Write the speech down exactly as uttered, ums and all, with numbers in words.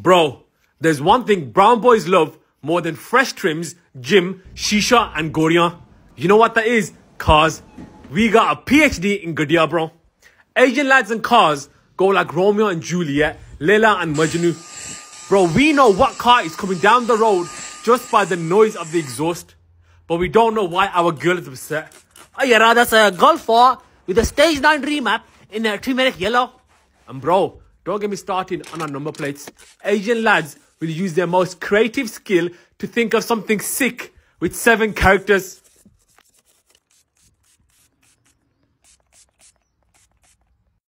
Bro, there's one thing brown boys love more than fresh trims, gym, shisha and goriyan. You know what that is? Cars. We got a P H D in Gadiya, bro. Asian lads and cars go like Romeo and Juliet, Leila and Majnu. Bro, we know what car is coming down the road just by the noise of the exhaust. But we don't know why our girl is upset. Oh yeah, that's a Golf four with a stage nine remap in a turmeric yellow. And bro, don't get me started on our number plates. Asian lads will use their most creative skill to think of something sick with seven characters.